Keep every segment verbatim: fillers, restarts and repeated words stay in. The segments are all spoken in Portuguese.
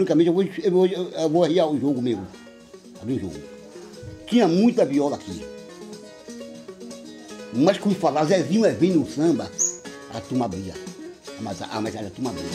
francamente, eu vou, eu vou, eu vou arriar o jogo mesmo. Abrir o jogo. Tinha muita viola aqui. Mas quando falava Zezinho é bem no samba, a turma abria. Mas a, mas a turma abria.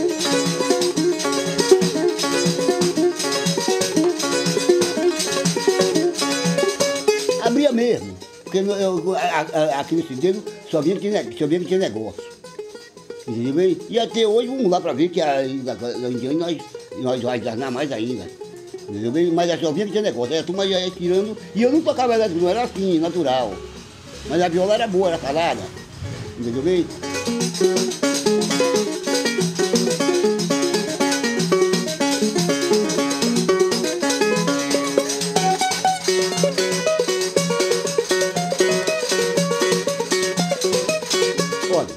Abria mesmo. Porque eu, eu, a, a, aqui nesse dedo só via que tinha, só via que tinha negócio. Entendeu? E até hoje vamos lá para ver que a, a, a Indiana nós, nós vai danar mais ainda. Entendeu? Mas a só via que tinha negócio. Aí a turma ia tirando. E eu não tocava elétrico, não era assim, natural. Mas a viola era boa, era falada. Entendeu bem? Olha,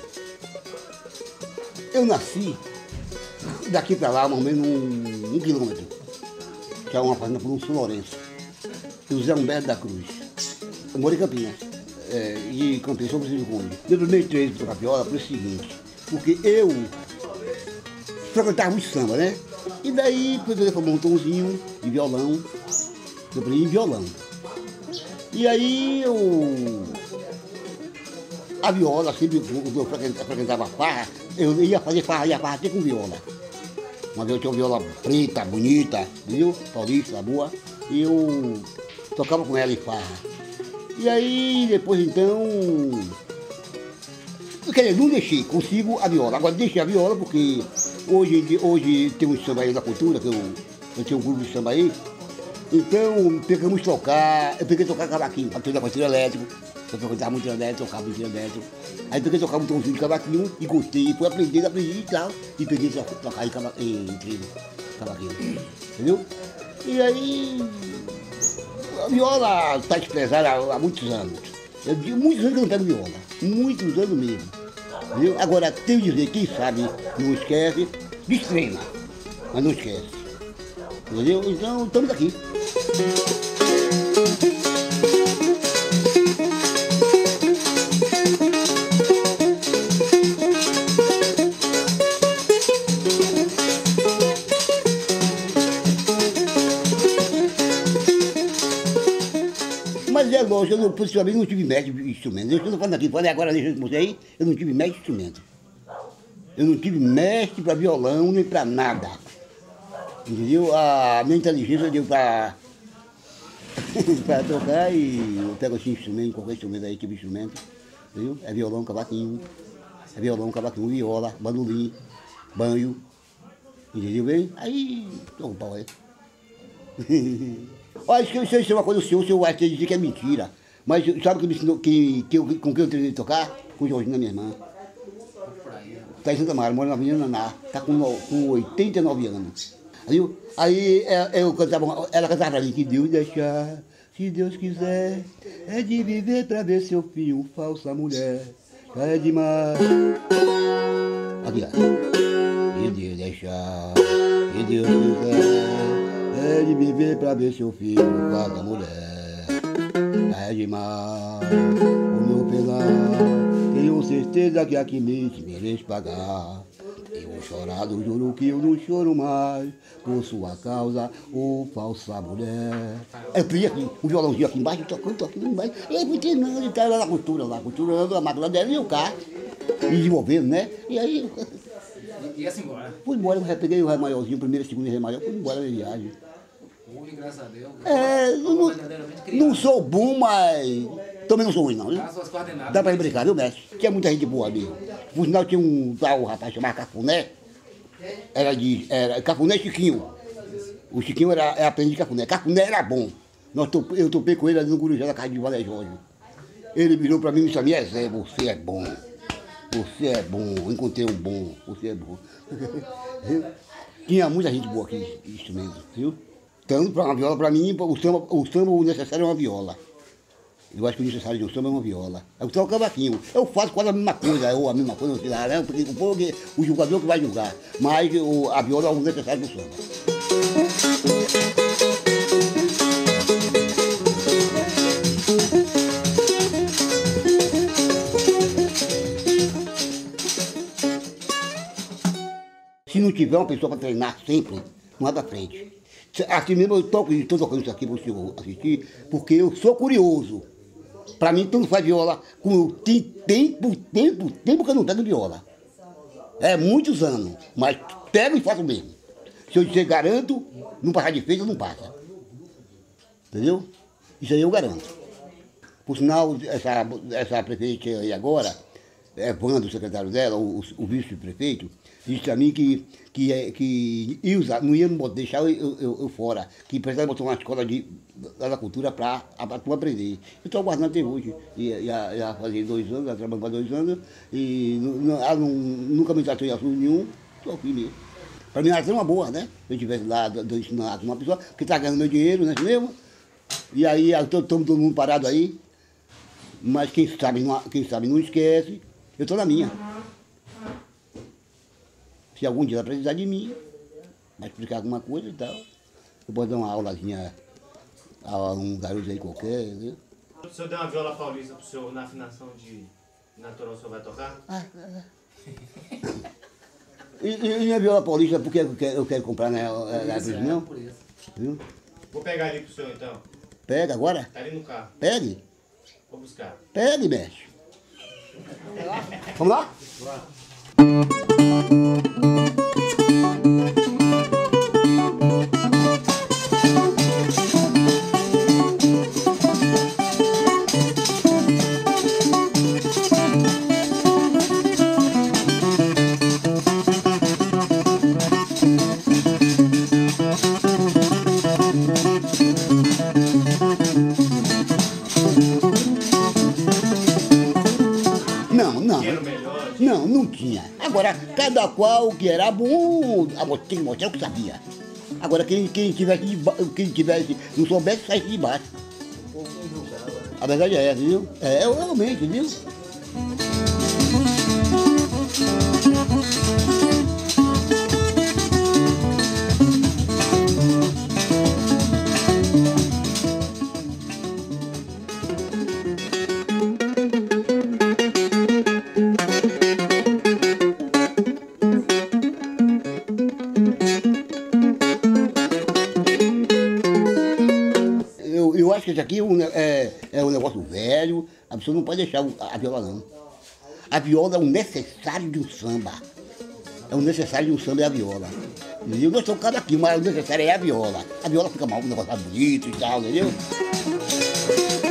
eu nasci daqui para lá, mais ou menos um, um quilômetro, que é uma fazenda por um São Lourenço, José Humberto da Cruz. Eu moro em Campinas. É, e cantei sobre o Conde. Meu primeiro treino para viola foi o seguinte, porque eu frequentava muito samba, né? E daí depois eu formei um tomzinho de violão, eu aprendi violão. E aí eu. A viola, sempre eu frequentava farra, eu ia fazer farra, ia farra até com viola. Uma vez eu tinha uma viola preta, bonita, viu? Paulista, boa, e eu tocava com ela em farra. E aí, depois então, quer dizer, não deixei, consigo a viola. Agora deixei a viola porque hoje, hoje tem um samba aí da cultura, que eu, eu tenho um grupo de samba aí. Então, pegamos tocar, eu peguei tocar cavaquinho, aprender a trio elétrico, eu tocava muito elétrico, tocava muito elétrico. Aí peguei tocar um tomzinho de cavaquinho e gostei, fui aprender, aprendi e tal, e peguei tocar em, cava, em trio, cavaquinho, entendeu? E aí... A viola está desprezada há, há muitos anos. Eu digo, muitos anos que eu não pego viola. Muitos anos mesmo. Entendeu? Agora, tenho que dizer, quem sabe não esquece, destreina, mas não esquece. Entendeu? Então, estamos aqui. Mas é lógico, eu não, possivelmente não tive mestre de instrumento. Eu estou falando aqui, falei agora deixa você aí, eu não tive mestre de instrumento. Eu não tive mestre para violão nem para nada. Entendeu? A minha inteligência deu para para tocar e eu pego esse instrumento, qualquer instrumento aí, tipo de instrumento. Entendeu? É violão, cavaquinho, é violão, cavaquinho, viola, bandolim, banho. Entendeu bem? Aí, tô com pau aí. Olha, se eu sei uma coisa do senhor, o senhor vai ter que dizer que é mentira. Mas sabe que me ensinou, que, que eu, com quem eu treinei tocar? Com o Jorginho, minha irmã. Está em Santa Maria, mora na Avenida Naná. Está com, com oitenta e nove anos. Aí, aí eu cantava, ela cantava pra mim, que Deus deixar, se Deus quiser, é de viver pra ver seu filho, falsa mulher. Já é demais. Aqui, ó. Que Deus deixar, se Deus quiser, é de viver pra ver seu filho, falsa mulher. Já é demais. O meu pelar, tenho certeza que aqui mesmo merece pagar. Tenho chorado, juro que eu não choro mais, por sua causa, ô falsa mulher. Eu pedi aqui, um violãozinho aqui embaixo, tocando, tocando embaixo. E aí fui treinando, ele estava lá na costura, lá, costurando a máquina dela e o carro, e desenvolvendo, né? E aí... E assim embora? Fui embora, eu peguei o ré maiorzinho, o primeiro e o segundo ré maior, fui embora na viagem. Hoje, graças a Deus. É, não, não sou bom, mas também não sou ruim, não. Né? Dá pra ir brincar, viu, mestre? Tinha muita gente boa ali. Por sinal, tinha um tal rapaz chamado Cafuné. Era de. Era, Cafuné Chiquinho. O Chiquinho era, era aprendiz de Cafuné. Cafuné era bom. Nós top, eu topei com ele ali no Gurujá da casa de Valé Jorge. Ele virou pra mim e disse: minha Zé, você é bom. Você é bom. Eu encontrei um bom. Você é bom. Tinha muita gente boa aqui, instrumento, viu? Tanto para uma viola, para mim, o samba, o samba o necessário é uma viola. Eu acho que o necessário de um samba é uma viola. Eu toco o cavaquinho. Eu faço quase a mesma coisa, ou a mesma coisa, não sei lá, né? Porque o, o jogador que vai julgar. Mas o, a viola é o necessário do samba. Se não tiver uma pessoa para treinar sempre, não vai pra frente. Assim mesmo eu toco, estou tocando isso aqui para o senhor assistir, porque eu sou curioso. Para mim, tanto faz viola, com, tem tempo, tempo, tempo que eu não pego viola. É muitos anos, mas pego e faço mesmo. Se eu dizer garanto, não passar de feito, não passa. Entendeu? Isso aí eu garanto. Por sinal, essa, essa prefeita aí agora, é Wanda, o secretário dela, o, o vice-prefeito, disse para mim que, que, que Ilza não ia deixar eu, eu, eu fora, que precisava botar uma escola de, da cultura para a turma aprender. Eu estou aguardando até hoje. Ia, ia, ia fazer dois anos, ela trabalhando para dois anos, e não, ela não, nunca me tratou em assunto nenhum, estou aqui mesmo. Para mim ela é uma boa, né? Se eu estivesse lá ensinando uma pessoa que está ganhando meu dinheiro, não é mesmo? E aí estamos todo mundo parado aí, mas quem sabe não, quem sabe não esquece, eu estou na minha. Se algum dia ela precisar de mim, vai explicar alguma coisa e tal, eu posso dar uma aulazinha a um garoto aí qualquer, entendeu? Se o senhor der uma viola paulista pro senhor na afinação de natural, o senhor vai tocar? Ah, ah. E, e, e a viola paulista, porque eu quero, eu quero comprar, né? É, é, não? Viu? Vou pegar ali pro senhor então. Pega agora? Tá ali no carro. Pegue. Vou buscar. Pegue, mestre. Vamos lá? Vamos. Não, não. Não, não tinha. Agora, cada qual que era bom, tem que mostrar o que sabia. Agora, quem, quem, tivesse, quem tivesse, não soubesse, saísse de baixo. A verdade é essa, viu? É, realmente, viu? Eu, eu acho que isso aqui é um, é, é um negócio velho, a pessoa não pode deixar a viola não. A viola é um necessário de um samba. É um necessário de um samba é a viola. Entendeu? Nós tocamos aqui, mas o necessário é a viola. A viola fica mal, um negócio bonito e tal, entendeu?